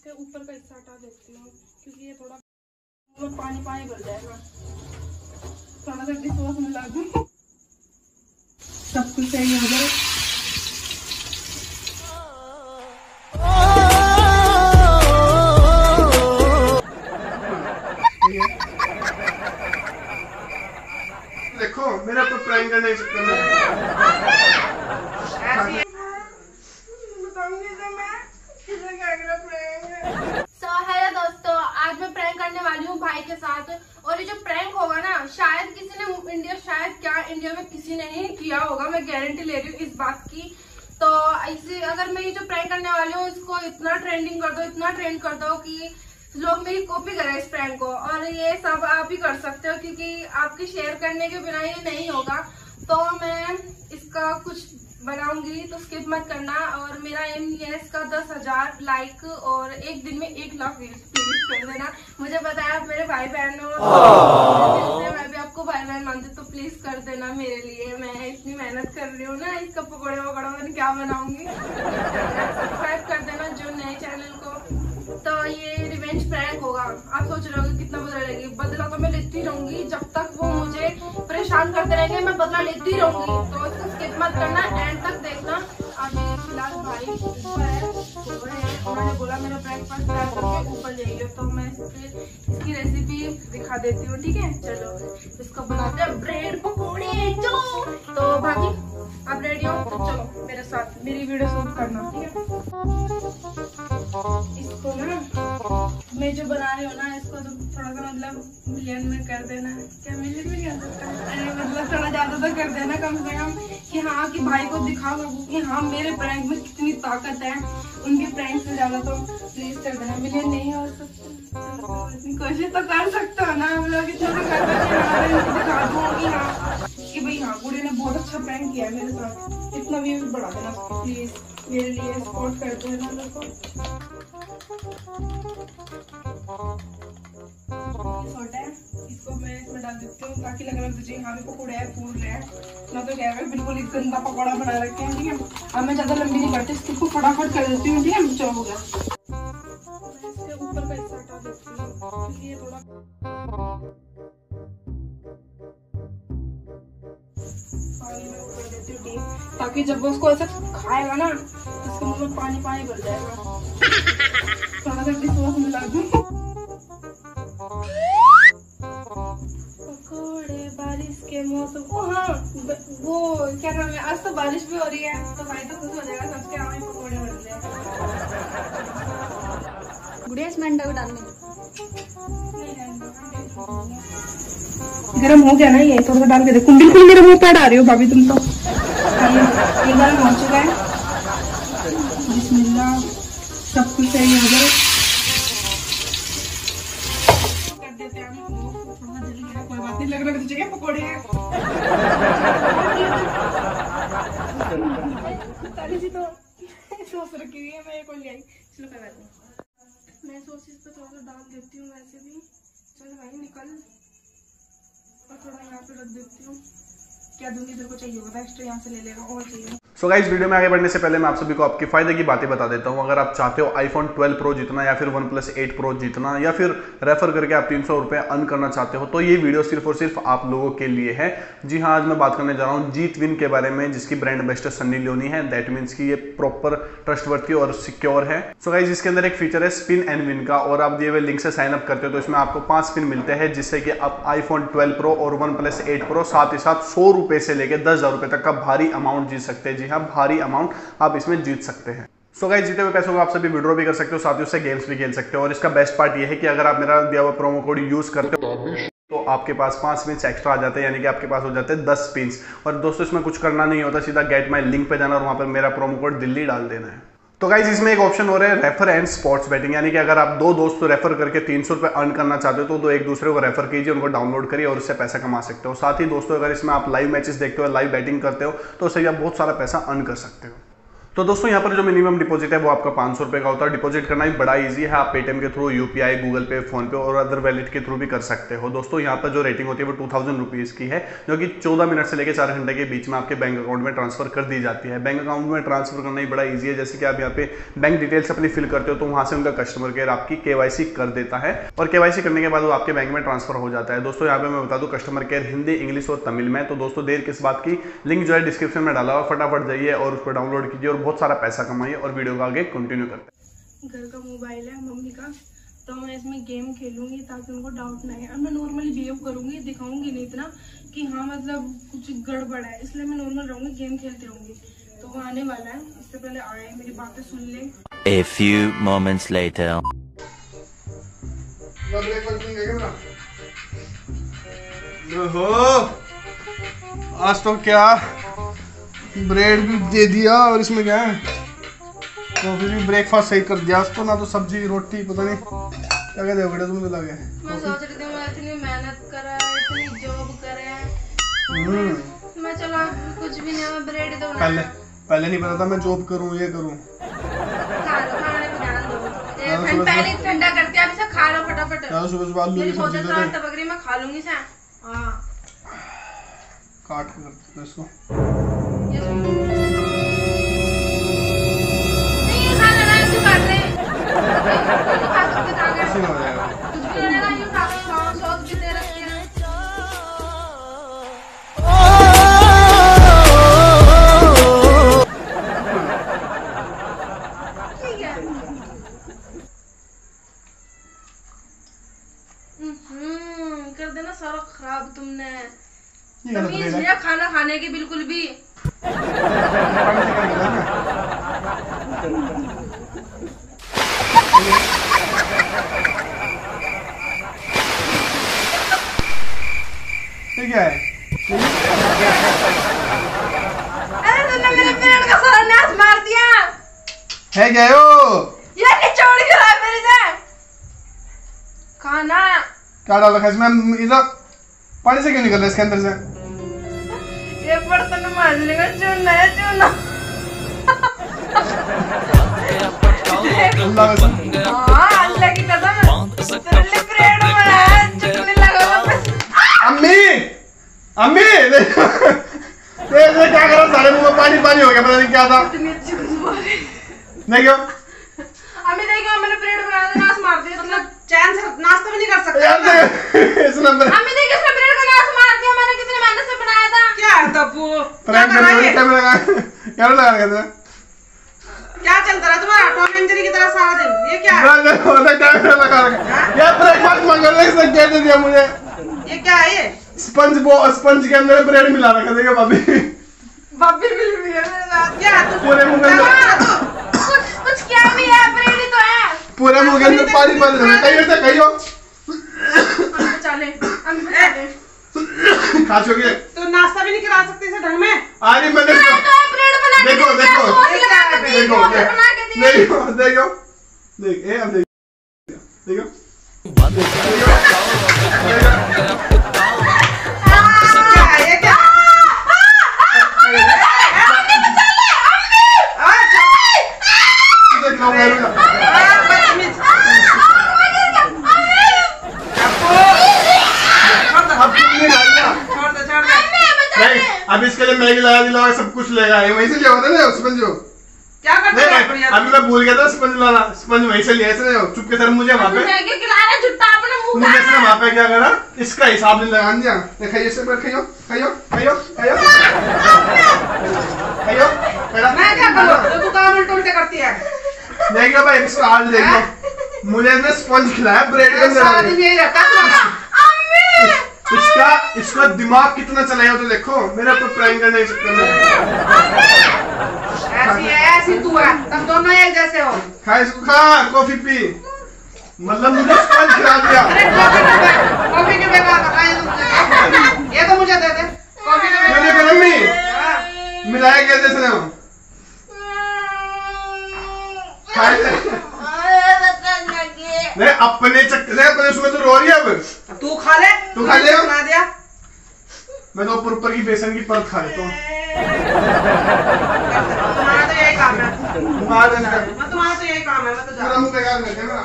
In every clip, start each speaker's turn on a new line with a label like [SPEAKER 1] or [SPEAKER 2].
[SPEAKER 1] इसके ऊपर का हिस्सा हटा देती हूँ क्योंकि ये थोड़ा पानी पानी भर जाएगा। थोड़ा सा डिशवॉश मिला दूँ, सब कुछ सही हो जाए।
[SPEAKER 2] देखो मेरे ऊपर प्रैंक करने के चक्कर में
[SPEAKER 1] हेलो दोस्तों, आज मैं प्रैंक करने वाली हूँ भाई के साथ। और ये जो प्रैंक होगा ना, शायद किसी ने इंडिया में किसी ने ही किया होगा। मैं गारंटी ले रही हूँ इस बात की। तो इसी अगर मैं ये जो प्रैंक करने वाली हूँ इसको इतना ट्रेंडिंग कर दो, इतना ट्रेंड कर दो कि लोग मेरी कॉपी करें इस प्रैंक को। और ये सब आप ही कर सकते हो क्योंकि आपके शेयर करने के बिना ये नहीं होगा। तो मैं इसका कुछ बनाऊंगी, तो स्किप मत करना। और मेरा एम ये है इसका 10,000 लाइक और एक दिन में 1 लाख व्यूज प्लीज कर देना। मुझे पता है आप मेरे भाई बहन हो, मैं भी आपको भाई बहन मानती, तो प्लीज कर देना मेरे लिए। मैं इतनी मेहनत कर रही हूँ ना, इसका पकौड़े वकौड़ा मैं क्या बनाऊंगी। सब्सक्राइब कर देना जो नए चैनल को। तो ये रिवेंज प्रैंक होगा। आप सोच रहे हो कितना बदला लेगी। बदला तो मैं लेती रहूंगी जब तक वो मुझे परेशान करते रहेंगे, मैं बदला लेती रहूंगी। तो इसको स्किप मत करना, एंड तक देखना। अभी फिलहाल भाई ऊपर है, उन्होंने बोला मेरा ब्रेकफास्ट तैयार करके ऊपर जाइए, तो मैं इसकी रेसिपी दिखा देती हूँ। ठीक है, चलो इसको बनाते हैं ब्रेड पकौड़े। तो भाभी आप रेडी हो तो चलो मेरे साथ मेरी वीडियो शूट करना। ठीक है, इसको ना मैं जो बना रही हूँ ना, इसको तो थोड़ा सा मतलब मिलियन में कर देना। क्या मिलियन में कर सकता है, मतलब थोड़ा ज्यादा तो कर देना कम से कम, कि हाँ कि भाई को दिखा सकूँ कि हाँ मेरे प्रैंक में कितनी ताकत है। उनके प्रैंक से ज्यादा तो प्लीज कर देना। मिलियन नहीं हो सकता, इतनी कोशिश तो कर सकते हो ना हम लोग। इतना तो कर दिखा दूँ कि भाई हाँ बूढ़े ने बहुत अच्छा प्रैंक किया है मेरे साथ। इतना भी बढ़ा देना प्लीज, मेरे लिए सपोर्ट करते हैं ना लोग को। छोटा है, इसको मैं इसमें डाल देती हूँ ताकि लग रहा है तुझे यहाँ भी पकौड़े है फूल रहे हैं ना। तो क्या है, बिल्कुल एक गंदा पकौड़ा बना रखे हैं। ठीक है, अब मैं ज्यादा लंबी नहीं करती, इसको फटाफट कर देती हूँ। ठीक है, चलो हो गया। मैं इसके ऊपर का हिस्सा हटा देती हूँ क्योंकि ये थोड़ा पानी में ऊपर देती हूँ डीप, ताकि जब वो उसको ऐसा खाएगा ना तो उसके मुंह में पानी पानी भर जाएगा। थोड़ा सा डिशवॉश मिला दूँ। पकौड़े बारिश के मौसम को, हाँ वो क्या नाम है, आज तो बारिश भी हो रही है तो भाई तो खुश हो जाएगा, सबके आम पकौड़े बन रहे हैं।
[SPEAKER 3] गुड़िया इसमें अंडा डालने
[SPEAKER 1] गरम हो गया ना, ये थोड़ा सा डाल के देखो। बिल्कुल मेरे मुंह पे डाल रही हो भाभी तुम तो। ये गरम हो चुका है, बिस्मिल्लाह, सब कुछ सही हो जाए। कर देते हैं थोड़ा जल्दी, कोई बात नहीं, लग रहा है तुझे क्या पकौड़े हैं। ताली सी तो सॉस रखी हुई है, मैं एक और ले आई। चलो कर देते हैं। मैं सॉस इस पे थोड़ा सा डाल देती हूँ वैसे भी। चल भाई निकल, और थोड़ा यहाँ पे रख देती हूँ। क्या दूंगी, तेरे को चाहिए होगा एक्स्ट्रा, यहाँ से ले लेगा और चाहिए।
[SPEAKER 2] सो गाइस, वीडियो में आगे बढ़ने से पहले मैं आप सभी को आपके फायदे की बातें बता देता हूं। अगर आप चाहते हो iPhone 12 Pro जीतना या फिर OnePlus 8 Pro जीतना या फिर रेफर करके आप 300 रुपए अर्न करना चाहते हो, तो ये वीडियो सिर्फ और सिर्फ आप लोगों के लिए है। जी हाँ, आज मैं बात करने जा रहा हूँ जीत विन के बारे में, जिसकी ब्रांड एम्बेसडर सन्नी लियोनी है। दैट मीन्स की ये प्रॉपर ट्रस्टवर्थी और सिक्योर है। सो गाइस, इसके अंदर एक फीचर है स्पिन एंड विन का, और आप दिए हुए लिंक से साइन अप करते हो तो इसमें आपको 5 स्पिन मिलते हैं, जिससे कि आप iPhone 12 Pro और OnePlus 8 Pro साथ ही साथ 100 रुपए से लेकर 10,000 रुपए तक का भारी अमाउंट जीत सकते हैं। जी हाँ, भारी अमाउंट आप इसमें जीत सकते हैं। सो गाइस, जीते हुए पैसों को आप सभी विड्रॉ भी कर सकते हो, साथ ही उससे गेम्स भी खेल सकते हो। और इसका बेस्ट पार्ट ये है कि अगर आप मेरा दिया हुआ प्रोमो कोड यूज करते हो तो आपके पास 5 स्पिन्स एक्स्ट्रा आ जाते हैं, यानी कि आपके पास हो जाते हैं 10 स्पिन्स। और दोस्तों, इसमें कुछ करना नहीं होता, सीधा गेट माई लिंक पे जाना और वहां पर मेरा प्रोमो कोड दिल्ली डाल देना है। तो गाइज, इसमें एक ऑप्शन हो रहा है रेफर एंड स्पोर्ट्स बेटिंग, यानी कि अगर आप 2 दोस्त तो रेफर करके 300 रुपए अर्न करना चाहते हो तो एक दूसरे को रेफर कीजिए, उनको डाउनलोड करिए और उससे पैसा कमा सकते हो। साथ ही दोस्तों, अगर इसमें आप लाइव मैचेस देखते हो, लाइव बैटिंग करते हो तो उससे आप बहुत सारा पैसा अर्न कर सकते हो। तो दोस्तों यहाँ पर जो मिनिमम डिपॉजिट है वो आपका 500 रुपये का होता है। डिपॉजिट करना ही बड़ा इजी है, आप पेटीएम के through, UPI, Google Pay, PhonePe और अदर वैलेट के थ्रू भी कर सकते हो। दोस्तों यहाँ पर जो रेटिंग होती है वो 2000 रुपीज़ की है, जो कि 14 मिनट से लेकर 4 घंटे के बीच में आपके बैंक अकाउंट में ट्रांसफर कर दी जाती है। बैंक अकाउंट में ट्रांसफर करना ही बड़ा ईजी है। जैसे कि आप यहाँ पे बैंक डिटेल्स अपनी फिल करते हो तो वहाँ से उनका कस्टमर केयर आपकी KYC कर देता है और KYC करने के बाद वो आपके बैंक में ट्रांसफर हो जाता है। दोस्तों यहाँ पे मैं बता दूँ कस्टमर केयर हिंदी, इंग्लिश और तमिल में। तो दोस्तों देर किस बात की, लिंक जो है डिस्क्रिप्शन में डाला हुआ, फटाफट जाइए और उस पर डाउनलोड कीजिए और बहुत सारा पैसा कमाइए। और वीडियो को आगे कंटिन्यू करते हैं।
[SPEAKER 1] घर का मोबाइल है मम्मी का, तो मैं इसमें गेम खेलूंगी ताकि उनको डाउट ना आए। अब मैं नॉर्मली बिहेव करूंगी, दिखाऊंगी नहीं इतना कि हाँ मतलब कुछ गड़बड़ है, इसलिए मैं नॉर्मल रहूंगी, गेम खेलती रहूंगी। तो वो आने वाला है, इससे पहले आए मेरी बातें सुन ले।
[SPEAKER 4] A few moments later.
[SPEAKER 2] आज तो क्या ब्रेड भी दे दिया और इसमें क्या है, तो फिर भी ब्रेकफास्ट सही कर दिया उसको, ना तो सब्जी रोटी पता नहीं क्या कहते हो बेटा, तुमने लगे।
[SPEAKER 1] मैं सोच रही थी मैं इतनी मेहनत करा, इतनी जॉब करे, मैं चलो कुछ भी नहीं, मैं ब्रेड तो
[SPEAKER 2] पहले नहीं पता था मैं जॉब करूं, ये करूं।
[SPEAKER 1] खाने पे ध्यान दो, पहले ठंडा करते हैं, अब इसे खा लो फटाफट।
[SPEAKER 2] सुबह आलू की सब्जी दे दे,
[SPEAKER 1] बकरी मैं खा लूंगी से। हां
[SPEAKER 2] काट कर इसको।
[SPEAKER 1] कर देना सारा खराब तुमने, तमीज नहीं है खाना खाने की बिल्कुल भी।
[SPEAKER 2] क्या है?
[SPEAKER 1] अरे तुमने मेरे पेड़ का सारा नाश मार दिया
[SPEAKER 2] है क्या यो?
[SPEAKER 1] ये निचोड़ के रहा है मेरे से खाना।
[SPEAKER 2] क्या डाला है इसमें? इधर पानी से क्यों निकल रहा है इसके अंदर से?
[SPEAKER 1] ये बर्तन मांजने का चूना है, चूना। अल्लाह की कसम तेरे लिए ब्रेड बनाया, चटनी लगा।
[SPEAKER 2] अम्मी देखो क्या करा, सारे मुंह में पानी पानी हो गया, पता नहीं क्या था।
[SPEAKER 1] इतनी अच्छी खुशबू आ रही।
[SPEAKER 2] देखो
[SPEAKER 1] अम्मी देखो मैंने ब्रेड बनाया था, नाश मार दिया, मतलब चैन से नाश्ता भी नहीं कर सकते।
[SPEAKER 2] इस नंबर
[SPEAKER 1] अम्मी देखो इसने ब्रेड का नाश मार दिया, मैंने कितनी मेहनत से बनाया था। क्या है तब्बू,
[SPEAKER 2] प्रैंक करने वाली कैमरा लगा रखा था।
[SPEAKER 1] क्या चलता रहा तुम्हारा टॉम एंड जेरी की तरह सारा दिन? ये क्या है?
[SPEAKER 2] कैमरा लगा रखा यार, ब्रेकफास्ट मांग रहा है, इसने क्या दे दिया मुझे?
[SPEAKER 1] ये क्या है? ये
[SPEAKER 2] स्पंज के अंदर ब्रेड मिला रखा, देखो भाभी
[SPEAKER 1] मिली हुई है मेरे साथ। क्या तू
[SPEAKER 2] पूरे मुंह के अंदर
[SPEAKER 1] कुछ क्या भी है, ब्रेड ही तो है।
[SPEAKER 2] पूरे मुंह के अंदर पानी पानी रहा है, कहियो
[SPEAKER 1] चले
[SPEAKER 2] खास हो गया।
[SPEAKER 1] तो नाश्ता भी नहीं करा सकती इसे ढंग में?
[SPEAKER 2] अरे मैंने
[SPEAKER 1] ब्रेड बना के
[SPEAKER 2] देखो देख, अब देखो अब इसके लिए मैगी लगा दिला, सब कुछ लेगा, वहीं से लिया होता है ना स्पंज।
[SPEAKER 1] क्या करते हैं?
[SPEAKER 2] अभी मैं भूल गया था स्पंज लाना, स्पंज वहीं से लिया इसने चुप के सर मुझे वहाँ पे वहाँ पे क्या करा, इसका हिसाब नहीं लगा दिया। खाइयो से खाइयो खाइयो खाइयो खाइयो खाइयो।
[SPEAKER 1] मैं क्या करूं, तू काम उल्टे करती है।
[SPEAKER 2] देखो भाई इसका हाल देखो, मुझे इसने स्पंज खिलाया ब्रेड के अंदर। इसका दिमाग कितना चलाया तो देखो, मेरे ऊपर प्रैंक करने के चक्कर में। ऐसी तू है, तब दोनों एक जैसे हो। खा इसको, खा कॉफी पी, मतलब मुझे स्पंज खिला दिया।
[SPEAKER 1] कॉफी के बेकार ये तो मुझे दे दे कॉफी के
[SPEAKER 2] बेकार। मिलाया कैसे इसने? नहीं अपने चक्कर से, अपने उसमें तो रो रही है। अब
[SPEAKER 1] तू खा ले,
[SPEAKER 2] तू खा ले।
[SPEAKER 1] बना दिया
[SPEAKER 2] मैं तो ऊपर की बेसन की परत खा लेता हूँ।
[SPEAKER 5] तुम्हारा तो यही काम है।
[SPEAKER 2] तुम्हारा
[SPEAKER 5] तो यही काम है। मैं तो जा
[SPEAKER 2] मुंह बेकार कर दिया मेरा।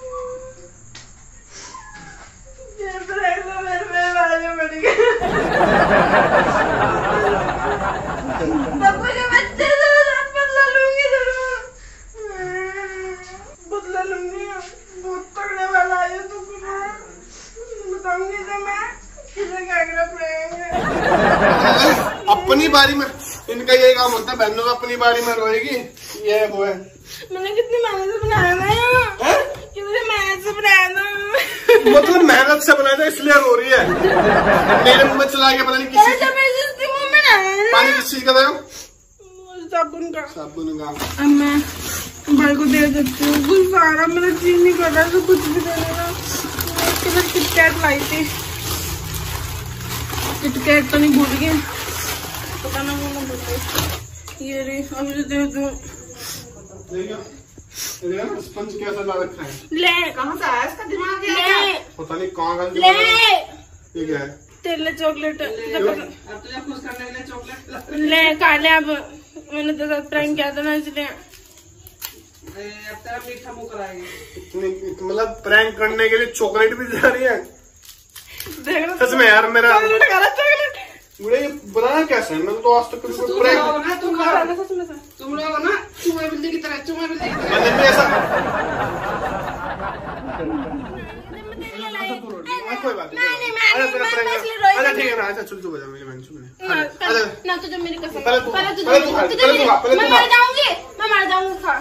[SPEAKER 5] बदला लूंगी, बहुत तगड़े वाला है तो बताऊंगी तो मैं किसे क्या कर
[SPEAKER 2] अपनी बारी में इनका यही काम होता है, बहनों का अपनी बारी में रोएगी। ये वो है,
[SPEAKER 5] मैंने कितनी मेहनत से बनाया था, कितनी मेहनत से बनाया था।
[SPEAKER 2] मतलब मेहनत से बनाया था इसलिए रो रही है। मेरे मुंह में चला गया पता नहीं किसी पानी किस चीज का था?
[SPEAKER 5] साबुन का।
[SPEAKER 2] साबुन का।
[SPEAKER 5] अब मैं भाई को दे देती हूँ, कुछ सारा मेरा जी नहीं कर रहा तो कुछ भी दे देना। उसके बाद किटकैट लाई थी, किटकैट तो नहीं भूल गए, पता ना वो भूल गई। ये रे अब मुझे दे दूँ।
[SPEAKER 2] स्पंज कैसा ला रखा है?
[SPEAKER 5] ले
[SPEAKER 3] कहाँ से आया इसका दिमाग?
[SPEAKER 5] ले
[SPEAKER 2] पता नहीं कहाँ का।
[SPEAKER 5] ले
[SPEAKER 2] ये क्या है?
[SPEAKER 5] तेरे चॉकलेट
[SPEAKER 3] अब तुझे खुश करने के लिए चॉकलेट
[SPEAKER 5] ले काले। अब मैंने तो साथ प्रैंक किया था ना इसलिए।
[SPEAKER 3] अब तेरा मीठा मुंह कराएगी।
[SPEAKER 2] मतलब प्रैंक करने के लिए चॉकलेट भी जा रही है।
[SPEAKER 5] देख
[SPEAKER 2] सच में यार मेरा
[SPEAKER 5] चॉकलेट खा रहा चॉकलेट।
[SPEAKER 2] मुझे ये बनाया कैसे है? मैंने तो आज तक कभी कोई प्रैंक
[SPEAKER 3] तुम
[SPEAKER 5] खा रहा सच में से।
[SPEAKER 3] तुम लोग ना चूहे बिल्ली की तरह, चूहे बिल्ली की तरह।
[SPEAKER 2] मैंने भी ऐसा कोई बात नहीं। अच्छा ठीक है ना। अच्छा चल तू बजा मेरी बहन चुप।
[SPEAKER 5] ना तो जब मेरी कसम
[SPEAKER 2] पहले तू
[SPEAKER 5] पहले
[SPEAKER 2] खा।
[SPEAKER 5] मैं मर जाऊंगी, मैं मर जाऊंगी। खा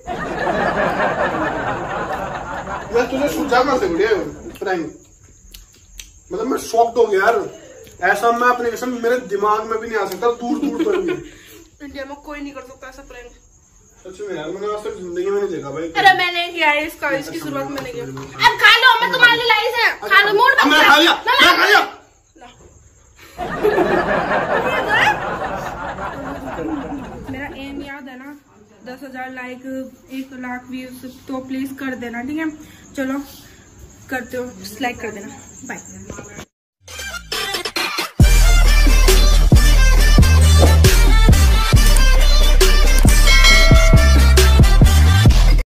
[SPEAKER 2] मैं तुझे सूझा कहाँ से गुड़िया प्रैंक? मतलब मैं शॉक्ड हो गया यार। ऐसा मैं अपने कसम मेरे दिमाग में भी नहीं आ सकता, दूर दूर तक भी।
[SPEAKER 5] इंडिया में कोई नहीं कर सकता ऐसा प्रैंक।
[SPEAKER 2] सच में यार मैंने आज तक जिंदगी में नहीं देखा भाई।
[SPEAKER 5] अरे मैंने किया है इसका, इसकी शुरुआत मैंने किया। अब खा लो, मैं तुम्हारे लिए लाई से। खा लो, मूड
[SPEAKER 2] मैं खा लिया, मैं खा लिया।
[SPEAKER 5] मेरा एम याद है ना, 10,000 लाइक, 1 लाख व्यूज, तो प्लीज कर देना, ठीक है? चलो करते हो, लाइक कर देना। बाय।